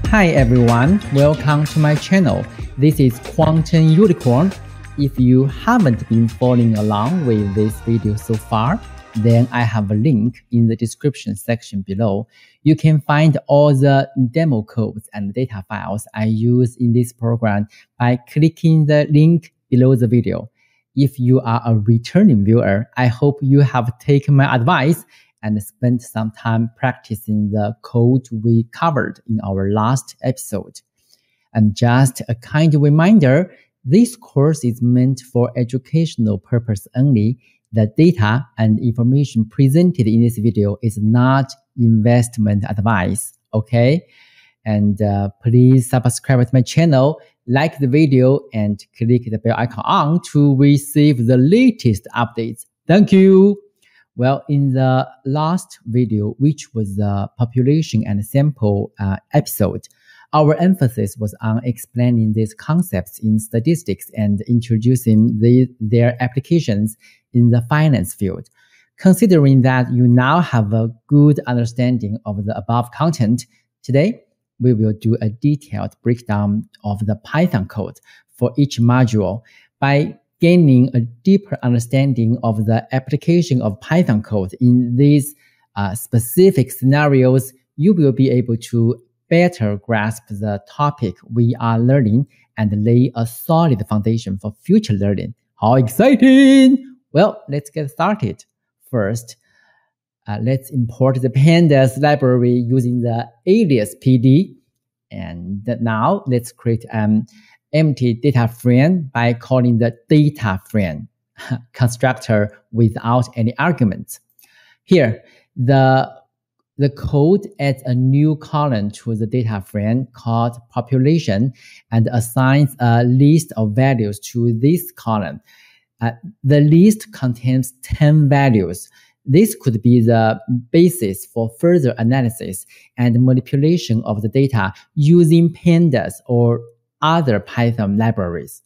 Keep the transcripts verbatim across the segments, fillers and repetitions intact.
Hi everyone, welcome to my channel. This is Quantum Unicorn. If you haven't been following along with this video so far, then I have a link in the description section below. You can find all the demo codes and data files I use in this program by clicking the link below the video. If you are a returning viewer, I hope you have taken my advice and spent some time practicing the code we covered in our last episode. And just a kind reminder, this course is meant for educational purpose only. The data and information presented in this video is not investment advice, okay? And uh, please subscribe to my channel, like the video, and click the bell icon on to receive the latest updates. Thank you. Well, in the last video, which was the population and sample uh, episode, our emphasis was on explaining these concepts in statistics and introducing the, their applications in the finance field. Considering that you now have a good understanding of the above content, today we will do a detailed breakdown of the Python code for each module. By gaining a deeper understanding of the application of Python code in these uh, specific scenarios, you will be able to better grasp the topic we are learning and lay a solid foundation for future learning. How exciting! Well, let's get started. First, uh, let's import the pandas library using the alias P D. And now let's create an empty data frame by calling the data frame constructor without any arguments. Here, the, the code adds a new column to the data frame called population and assigns a list of values to this column. Uh, the list contains ten values. This could be the basis for further analysis and manipulation of the data using pandas or other Python libraries.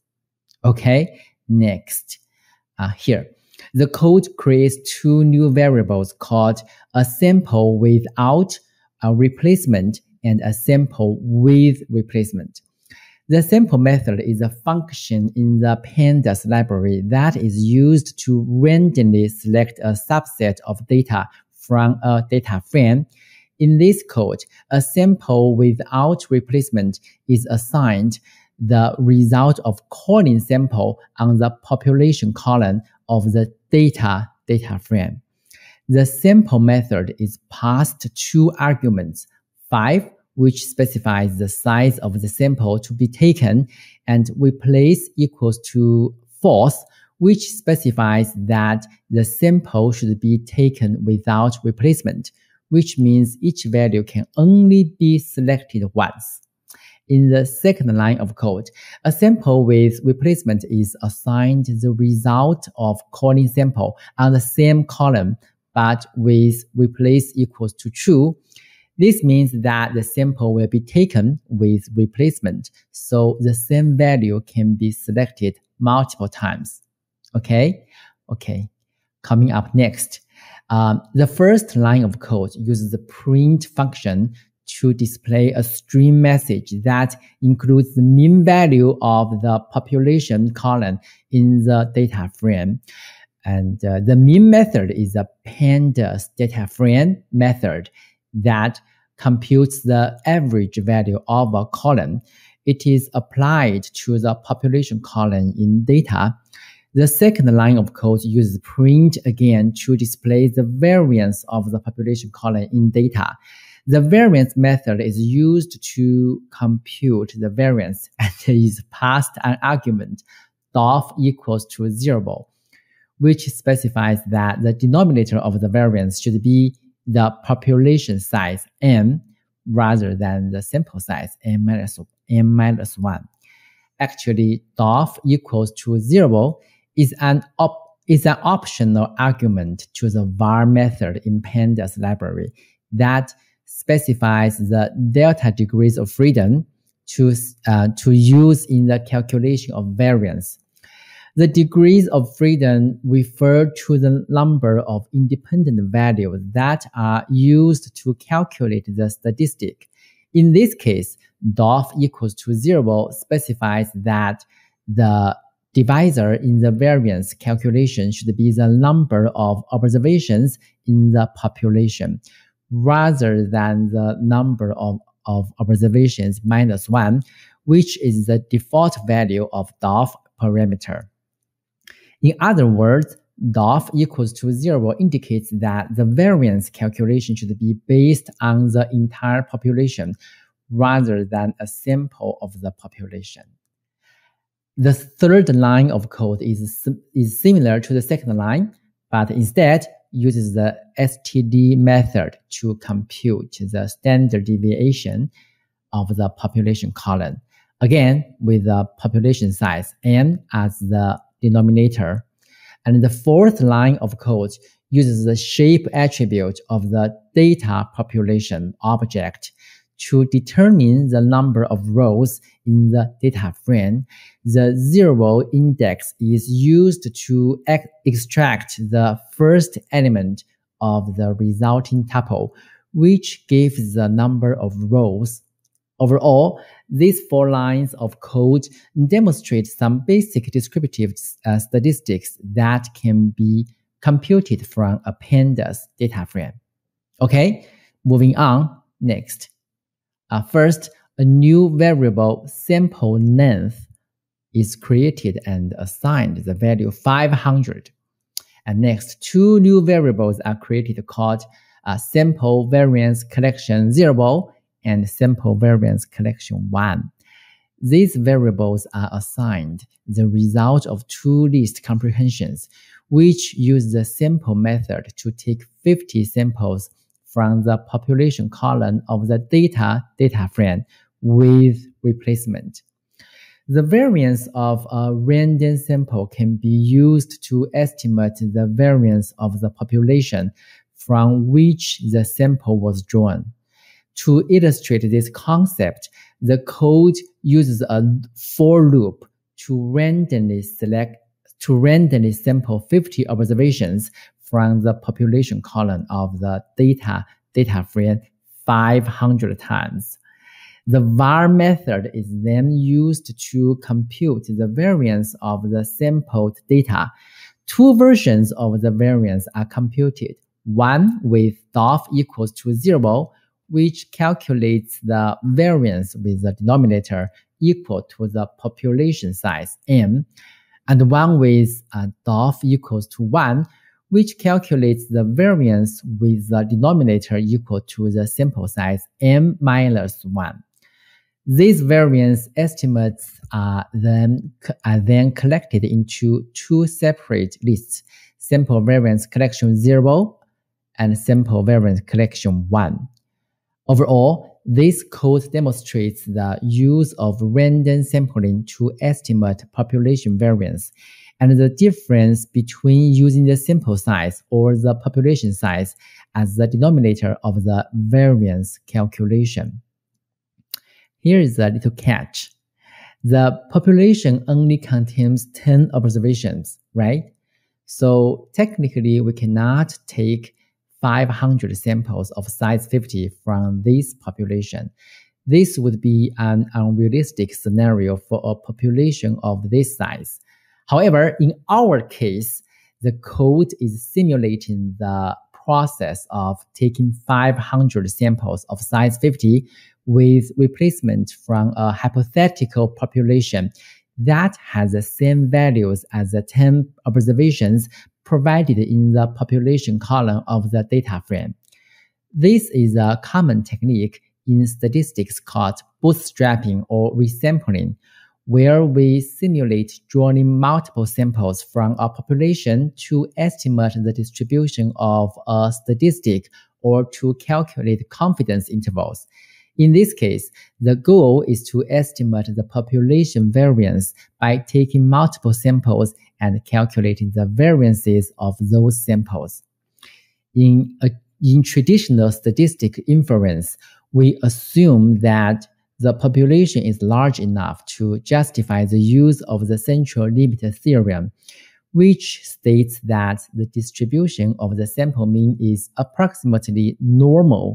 Okay, next, uh, here, the code creates two new variables called a sample without a replacement and a sample with replacement. The sample method is a function in the pandas library that is used to randomly select a subset of data from a data frame. In this code, a sample without replacement is assigned the result of calling sample on the population column of the data data frame. The sample method is passed two arguments, five, which specifies the size of the sample to be taken, and replace equals to false, which specifies that the sample should be taken without replacement, which means each value can only be selected once. In the second line of code, a sample with replacement is assigned the result of calling sample on the same column, but with replace equals to true. This means that the sample will be taken with replacement, so the same value can be selected multiple times. Okay? Okay. Coming up next, um, the first line of code uses the print function to display a string message that includes the mean value of the population column in the data frame. And uh, the mean method is a pandas data frame method that computes the average value of a column. It is applied to the population column in data. The second line of code uses print again to display the variance of the population column in data. The variance method is used to compute the variance and is passed an argument dof equals to zero, which specifies that the denominator of the variance should be the population size m rather than the sample size m minus, m minus one. Actually, dof equals to zero is an, op is an optional argument to the var method in pandas library that specifies the delta degrees of freedom to, uh, to use in the calculation of variance. The degrees of freedom refer to the number of independent values that are used to calculate the statistic. In this case, D O F equals to zero specifies that the divisor in the variance calculation should be the number of observations in the population rather than the number of, of observations minus one, which is the default value of D O F parameter. In other words, D O F equals to zero indicates that the variance calculation should be based on the entire population rather than a sample of the population. The third line of code is, is similar to the second line, but instead uses the S T D method to compute the standard deviation of the population column, again with the population size n as the denominator. And the fourth line of code uses the shape attribute of the data population object to determine the number of rows in the data frame. The zero index is used to ex extract the first element of the resulting tuple, which gives the number of rows. Overall, these four lines of code demonstrate some basic descriptive uh, statistics that can be computed from a pandas data frame. Okay, moving on. Next, uh, first, a new variable sample length is created and assigned the value five hundred. And next, two new variables are created called uh, sample variance collection zero and sample variance collection one. These variables are assigned the result of two list comprehensions, which use the sample method to take fifty samples from the population column of the data data frame with replacement. The variance of a random sample can be used to estimate the variance of the population from which the sample was drawn. To illustrate this concept, the code uses a for loop to randomly select to randomly sample fifty observations from the population column of the data data frame five hundred times. The var method is then used to compute the variance of the sampled data. Two versions of the variance are computed, one with D O F equals to zero, which calculates the variance with the denominator equal to the population size m, and one with uh, D O F equals to one, which calculates the variance with the denominator equal to the sample size m minus one. These variance estimates are then, are then collected into two separate lists, sample variance collection zero and sample variance collection one. Overall, this code demonstrates the use of random sampling to estimate population variance and the difference between using the sample size or the population size as the denominator of the variance calculation. Here is a little catch. The population only contains ten observations, right? So technically, we cannot take five hundred samples of size fifty from this population. This would be an unrealistic scenario for a population of this size. However, in our case, the code is simulating the process of taking five hundred samples of size fifty with replacement from a hypothetical population that has the same values as the ten observations provided in the population column of the data frame. This is a common technique in statistics called bootstrapping or resampling, where we simulate drawing multiple samples from a population to estimate the distribution of a statistic or to calculate confidence intervals. In this case, the goal is to estimate the population variance by taking multiple samples and calculating the variances of those samples. In, a, in traditional statistic inference, we assume that the population is large enough to justify the use of the central limit theorem, which states that the distribution of the sample mean is approximately normal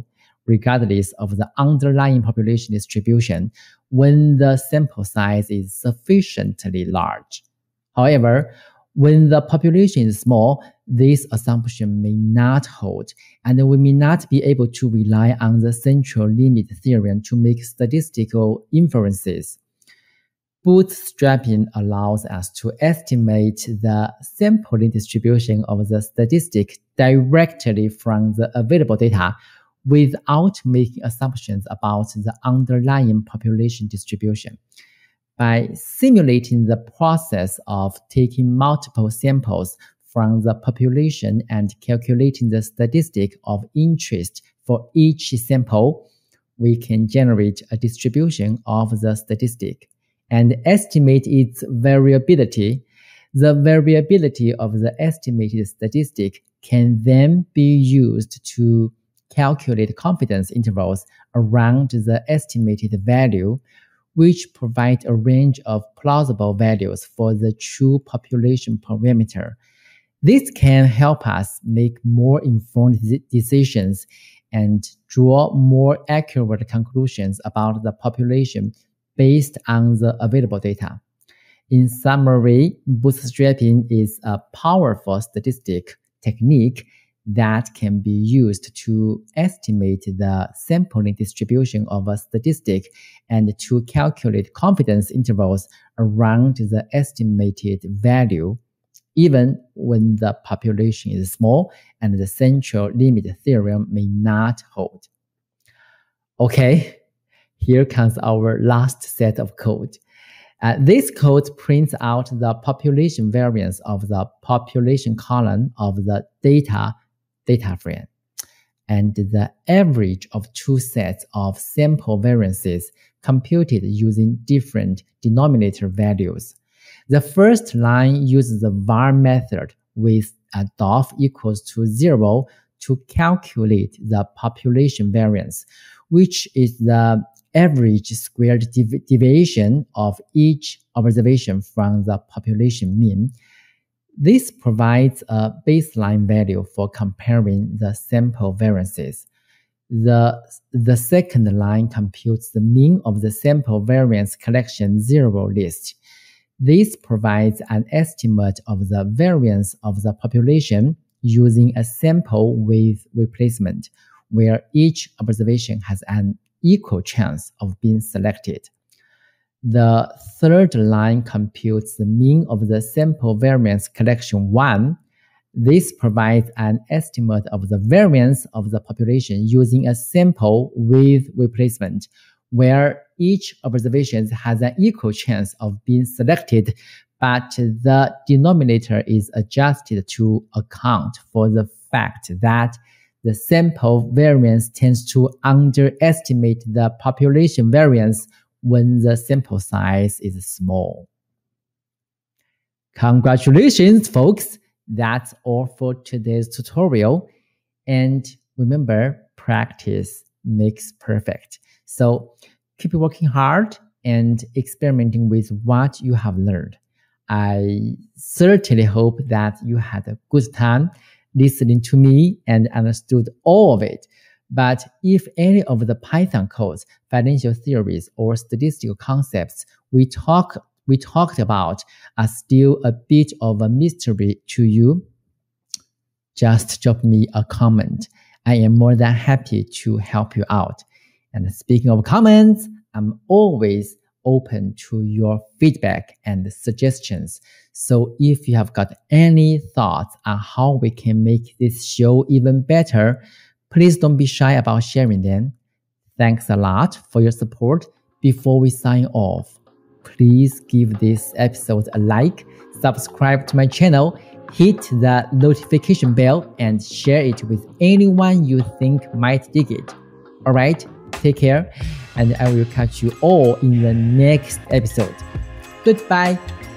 regardless of the underlying population distribution when the sample size is sufficiently large. However, when the population is small, this assumption may not hold, and we may not be able to rely on the central limit theorem to make statistical inferences. Bootstrapping allows us to estimate the sampling distribution of the statistic directly from the available data without making assumptions about the underlying population distribution. By simulating the process of taking multiple samples from the population and calculating the statistic of interest for each sample, we can generate a distribution of the statistic and estimate its variability. The variability of the estimated statistic can then be used to calculate confidence intervals around the estimated value, which provide a range of plausible values for the true population parameter. This can help us make more informed decisions and draw more accurate conclusions about the population based on the available data. In summary, bootstrapping is a powerful statistic technique that can be used to estimate the sampling distribution of a statistic and to calculate confidence intervals around the estimated value, even when the population is small and the central limit theorem may not hold. Okay, here comes our last set of code. Uh, this code prints out the population variance of the population column of the data data frame and the average of two sets of sample variances computed using different denominator values. The first line uses the var method with a dof equals to zero to calculate the population variance, which is the average squared devi- deviation of each observation from the population mean. This provides a baseline value for comparing the sample variances. The, the second line computes the mean of the sample variance collection zero list. This provides an estimate of the variance of the population using a sample with replacement, where each observation has an equal chance of being selected. The third line computes the mean of the sample variance collection one. This provides an estimate of the variance of the population using a sample with replacement, where each observation has an equal chance of being selected, but the denominator is adjusted to account for the fact that the sample variance tends to underestimate the population variance when the sample size is small. Congratulations, folks! That's all for today's tutorial. And remember, practice makes perfect. So keep working hard and experimenting with what you have learned. I certainly hope that you had a good time listening to me and understood all of it. But if any of the Python codes, financial theories, or statistical concepts we talk we talked about are still a bit of a mystery to you, just drop me a comment. I am more than happy to help you out. And speaking of comments, I'm always open to your feedback and suggestions. So if you have got any thoughts on how we can make this show even better, please don't be shy about sharing them. Thanks a lot for your support. Before we sign off, please give this episode a like, subscribe to my channel, hit the notification bell, and share it with anyone you think might dig it. Alright, take care, and I will catch you all in the next episode. Goodbye.